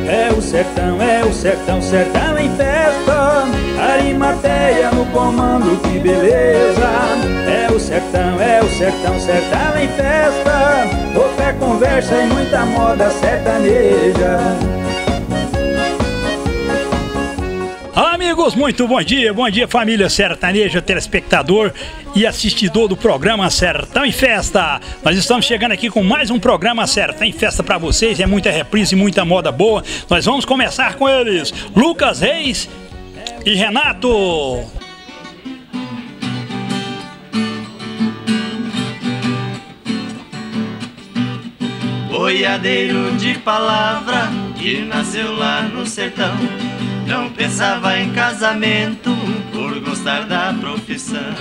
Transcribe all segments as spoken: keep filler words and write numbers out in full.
É o sertão, é o sertão, sertão em festa. Arimateia no comando, que beleza. É o sertão, é o sertão, sertão em festa. Pouca conversa e muita moda sertaneja. Amigos, muito bom dia, bom dia família sertaneja, telespectador e assistidor do programa Sertão em Festa. Nós estamos chegando aqui com mais um programa Sertão em Festa para vocês, é muita reprise e muita moda boa. Nós vamos começar com eles, Lucas Reis e Renato. Boiadeiro de palavra que nasceu lá no sertão, não pensava em casamento por gostar da profissão.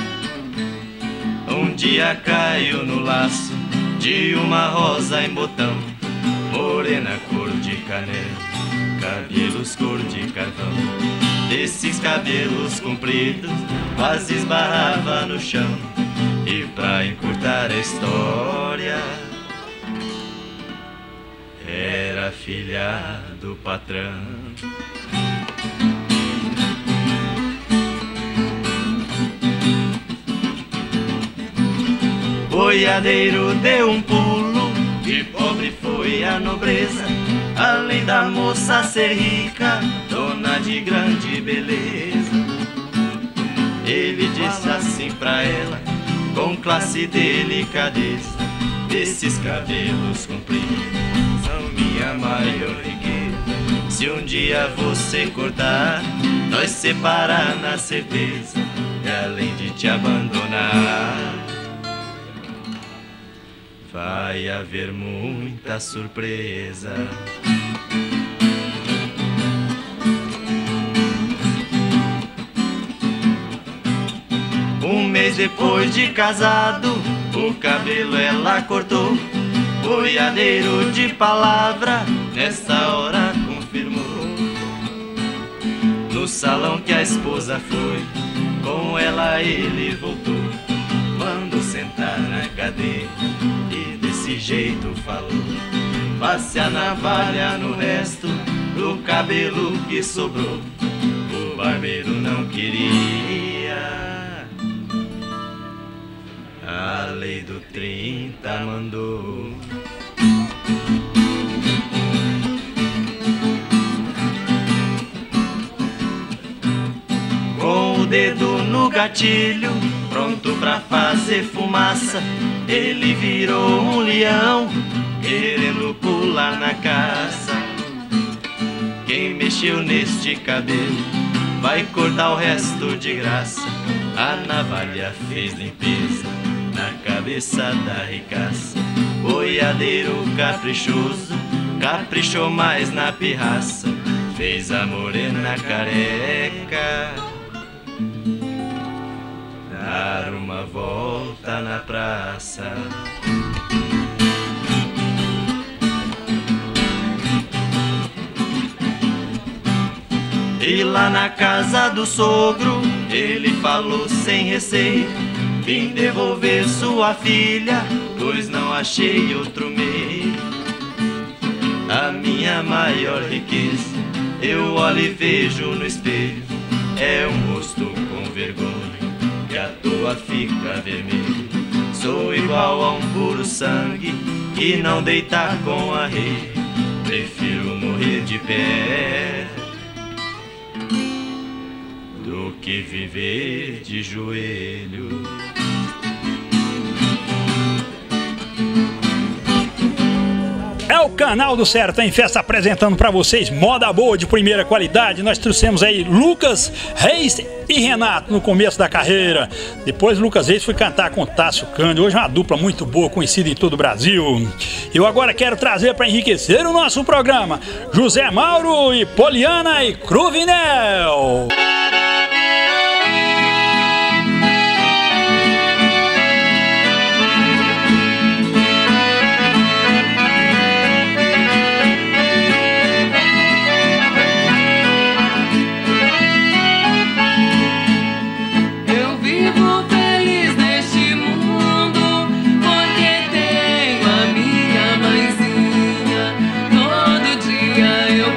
Um dia caiu no laço de uma rosa em botão, morena cor de canela, cabelos cor de carvão. Desses cabelos compridos quase esbarrava no chão. E pra encurtar a história, era filha do patrão. Boiadeiro deu um pulo, de pobre foi a nobreza. Além da moça ser rica, dona de grande beleza. Ele disse assim pra ela, com classe e delicadeza: esses cabelos compridos são minha maior riqueza. Se um dia você cortar, nós separar na certeza. E além de te abandonar, vai haver muita surpresa. Um mês depois de casado, o cabelo ela cortou. Boiadeiro de palavra, nessa hora confirmou. No salão que a esposa foi, com ela ele voltou. Quando sentar na cadeira, desse jeito falou: passe a navalha no resto do cabelo que sobrou. O barbeiro não queria, a lei do trinta mandou. Com o dedo no gatilho, pronto pra fazer fumaça, ele virou um leão, querendo pular na caça. Quem mexeu neste cabelo vai cortar o resto de graça. A navalha fez limpeza na cabeça da ricaça. Boiadeiro caprichoso caprichou mais na pirraça. Fez a morena careca dar uma volta na praça. E lá na casa do sogro, ele falou sem receio: vim devolver sua filha, pois não achei outro meio. A minha maior riqueza, eu olho e vejo no espelho, é um rosto com vergonha, que à toa fica vermelho. Sou igual a um puro sangue que não deita com a rei. Prefiro morrer de pé do que viver de joelho. É o canal do Sertão em Festa apresentando pra vocês moda boa de primeira qualidade. Nós trouxemos aí Lucas Reis e Renato no começo da carreira. Depois Lucas Reis foi cantar com Tássio Cândido. Hoje é uma dupla muito boa, conhecida em todo o Brasil. Eu agora quero trazer para enriquecer o nosso programa José Mauro e Poliana e Cruvinel. Eu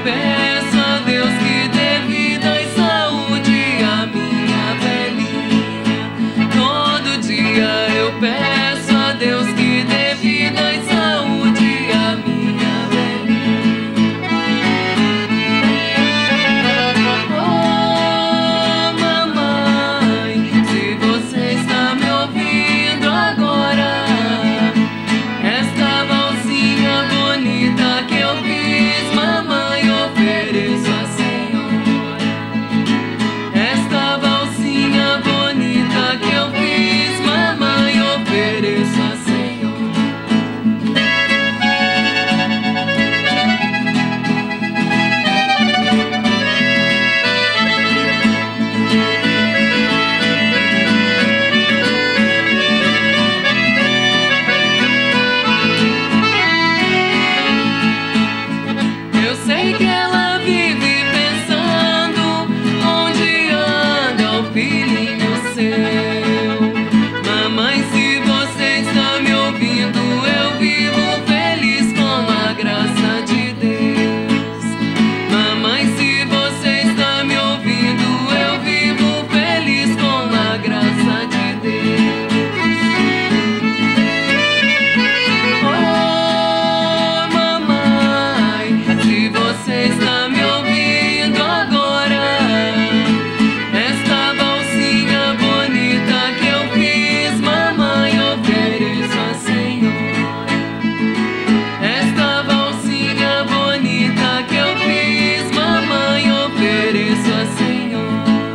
que ela vive pensando onde anda o filhinho seu. Mamãe, se você está me ouvindo, eu vivo feliz com a graça de Deus. Mamãe, se você está me ouvindo, eu vivo feliz com a graça de Deus. Oh, mamãe, se você está me ouvindo agora, esta valsinha bonita que eu fiz, mamãe, ofereço à Senhora. Esta valsinha bonita que eu fiz, mamãe, ofereço à Senhora.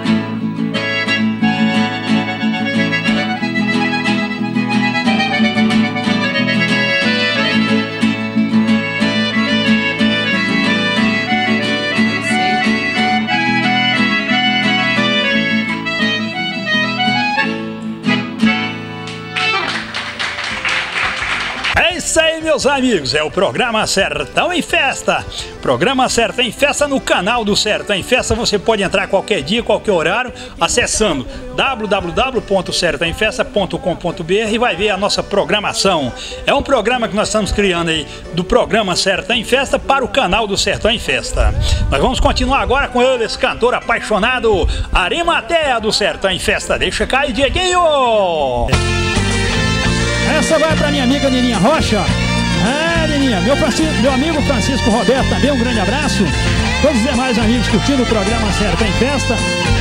É isso aí, meus amigos, é o programa Sertão em Festa. Programa Sertão em Festa no canal do Sertão em Festa. Você pode entrar qualquer dia, qualquer horário, acessando w w w ponto sertão em festa ponto com ponto b r e vai ver a nossa programação. É um programa que nós estamos criando aí do programa Sertão em Festa para o canal do Sertão em Festa. Nós vamos continuar agora com ele, esse cantor apaixonado, Arimateia do Sertão em Festa. Deixa cair, Dieguinho! Essa vai pra minha amiga Nininha Rocha. É, Nininha, meu, meu amigo Francisco Roberto também, um grande abraço. Todos os demais amigos curtindo o programa Sertão em Festa.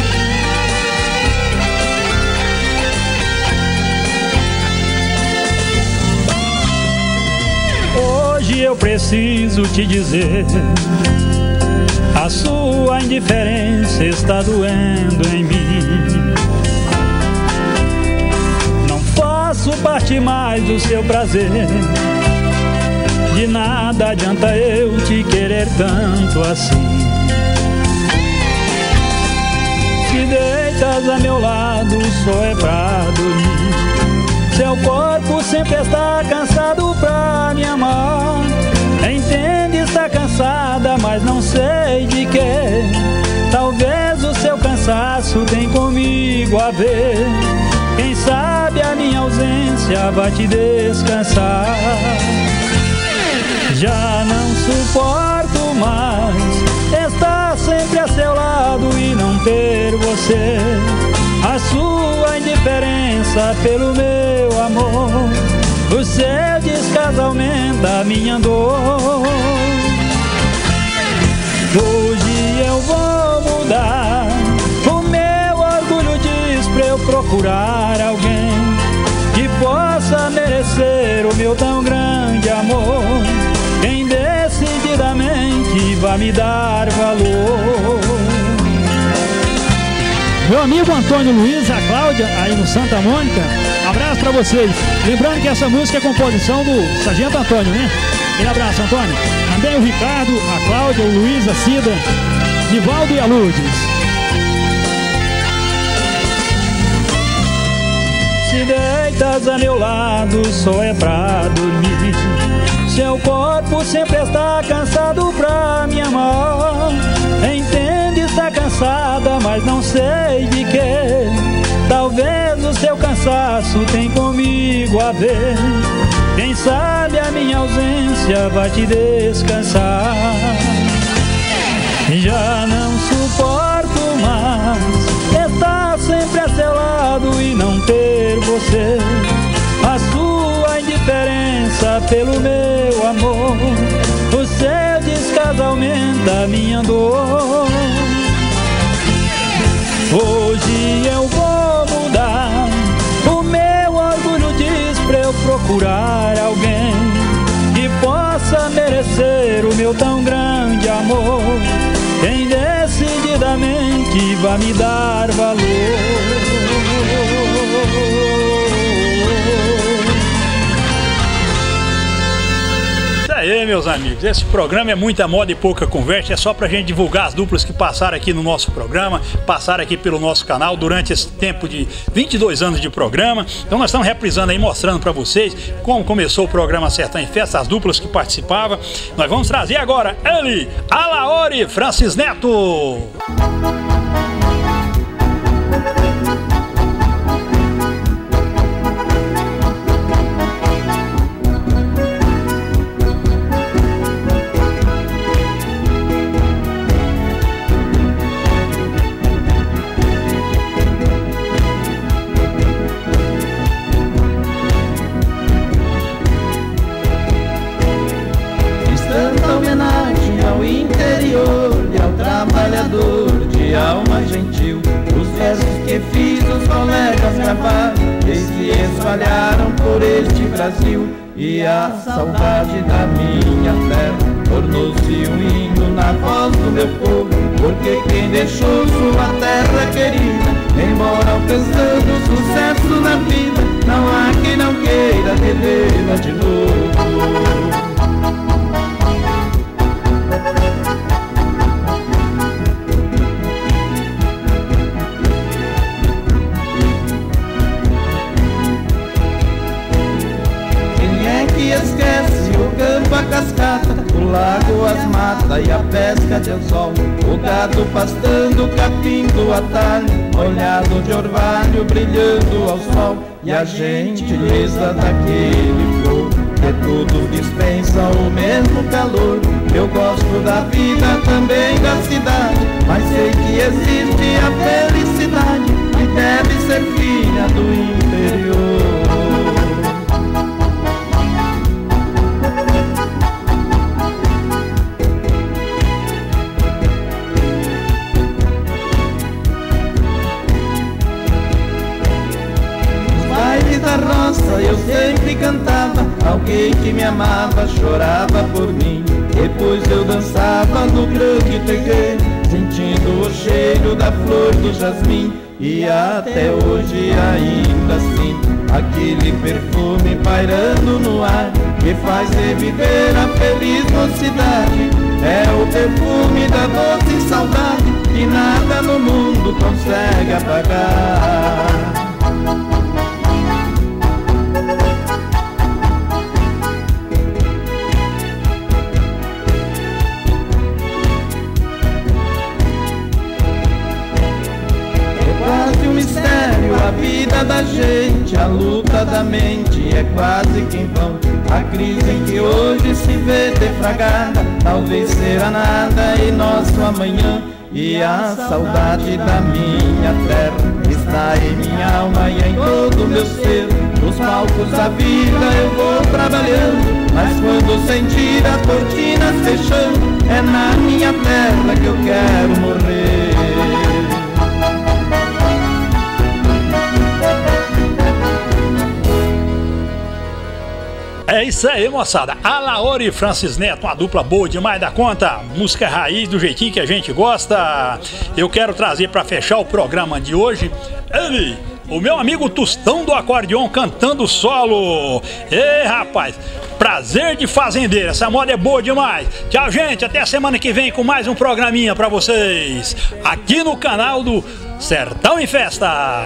Hoje eu preciso te dizer, a sua indiferença está doendo em mim. Não faço parte mais do seu prazer, de nada adianta eu te querer tanto assim. Se deitas a meu lado só é pra dormir, seu corpo sempre está cansado pra me amar. Entende, está cansada, mas não sei de quê. Talvez o seu cansaço tem comigo a ver. Quem sabe a minha ausência vai te descansar. Já não suporto mais estar sempre a seu lado e não ter você. A sua indiferença pelo meu amor, o seu descaso aumenta a minha dor. Hoje eu vou mudar, o meu orgulho diz pra eu procurar alguém que possa merecer o meu tão grande amor. Quem decididamente vai me dar valor. Meu amigo Antônio Luiz, a Cláudia, aí no Santa Mônica, abraço pra vocês. Lembrando que essa música é composição do Sargento Antônio, né? Um abraço, Antônio. Também o Ricardo, a Cláudia, o Luiz, a Cida, Nivaldo e a Lourdes. Se deitas a meu lado só é pra dormir, seu corpo sempre está cansado pra me amar. Entende, está cansada, mas não sei de quê. Talvez o seu cansaço tem comigo a ver. Quem sabe a minha ausência vai te descansar. Já não suporto mais estar sempre a seu lado e não ter você. A sua indiferença pelo meu amor, o seu descaso aumenta a minha dor. Hoje eu vou mudar, o meu orgulho diz pra eu procurar alguém que possa merecer o meu tão grande amor. Quem decididamente vai me dar valor. Aí, aí, meus amigos, esse programa é muita moda e pouca conversa, é só pra gente divulgar as duplas que passaram aqui no nosso programa, passaram aqui pelo nosso canal durante esse tempo de vinte e dois anos de programa. Então nós estamos reprisando aí, mostrando pra vocês como começou o programa Sertão em Festa, as duplas que participavam. Nós vamos trazer agora ele, Alaori Francis Neto. De alma gentil, os versos que fiz os colegas gravaram e se espalharam por este Brasil. E a saudade da minha terra tornou-se um hino na voz do meu povo, porque quem deixou sua terra querida, embora alcançando sucesso na vida, não há quem não queira revê-la de novo. Esquece o campo, a cascata, o lago, as matas e a pesca de anzol, o gado pastando, capim do atalho, molhado de orvalho brilhando ao sol, e a gentileza daquele povo que tudo dispensa o mesmo calor. Eu gosto da vida, também da cidade, mas sei que existe a felicidade que deve ser filha do interior. Da roça eu sempre cantava, alguém que me amava chorava por mim. Depois eu dançava no grande terreiro, sentindo o cheiro da flor do jasmim. E até hoje ainda sinto aquele perfume pairando no ar, que faz reviver a feliz mocidade. É o perfume da doce saudade, que nada no mundo consegue apagar. A vida da gente, a luta da mente é quase que em vão. A crise em que hoje se vê defragada, talvez será nada em nosso amanhã. E a saudade da minha terra está em minha alma e em todo o meu ser. Nos palcos da vida eu vou trabalhando, mas quando sentir as cortinas fechando, é na minha terra que eu quero morrer. É isso aí, moçada. Alaori e Francis Neto, uma dupla boa demais da conta. Música raiz, do jeitinho que a gente gosta. Eu quero trazer para fechar o programa de hoje ele, o meu amigo Tostão do acordeon cantando solo. Ei, rapaz, prazer de fazendeiro. Essa moda é boa demais. Tchau, gente. Até a semana que vem com mais um programinha para vocês aqui no canal do Sertão em Festa.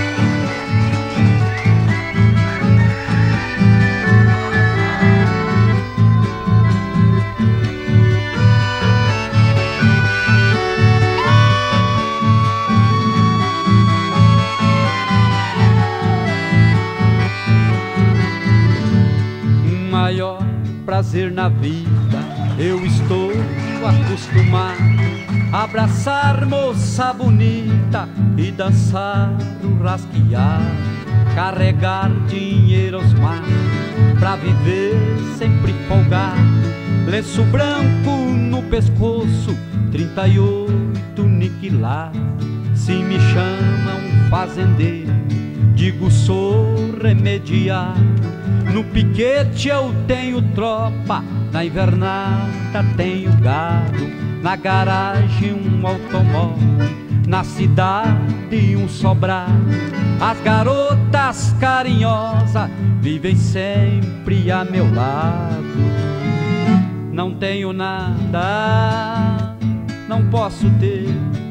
Maior prazer na vida, eu estou acostumado a abraçar moça bonita e dançar o rasquear, carregar dinheiro aos mares pra viver sempre folgado, lenço branco no pescoço, trinta e oito niquilar. Se me chamam fazendeiro, digo sou remediado. No piquete eu tenho tropa, na invernada tenho gado, na garagem um automóvel, na cidade um sobrado. As garotas carinhosas vivem sempre a meu lado. não tenho nada, não posso ter.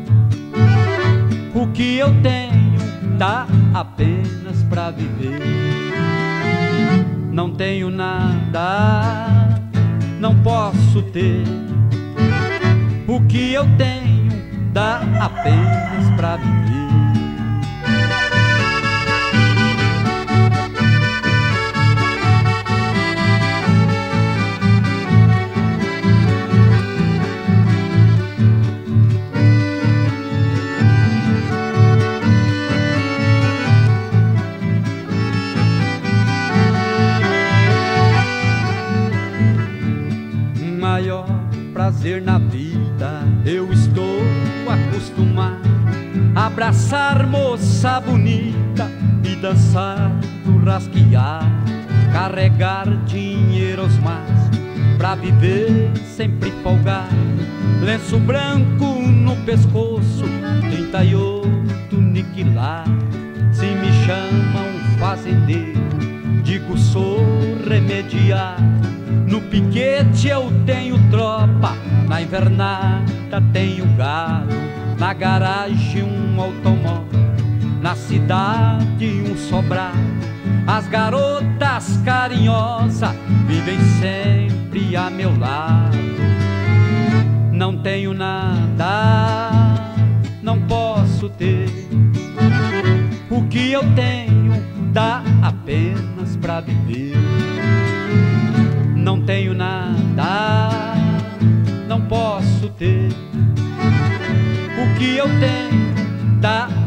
O que eu tenho dá apenas pra viver. Não tenho nada, não posso ter. O que eu tenho dá apenas pra viver. Maior prazer na vida eu estou acostumado a abraçar moça bonita e dançar no rasquear, carregar dinheiro aos mais pra viver sempre folgado, lenço branco no pescoço, trinta e oito niquilar. Se me chamam fazendeiro, digo sou remediado. No piquete eu tenho tropa, na invernada tenho gado, na garagem um automóvel, na cidade um sobrado. As garotas carinhosas vivem sempre a meu lado. Não tenho nada, não posso ter. O que eu tenho dá apenas pra viver. Não tenho nada, não posso ter. O que eu tenho dá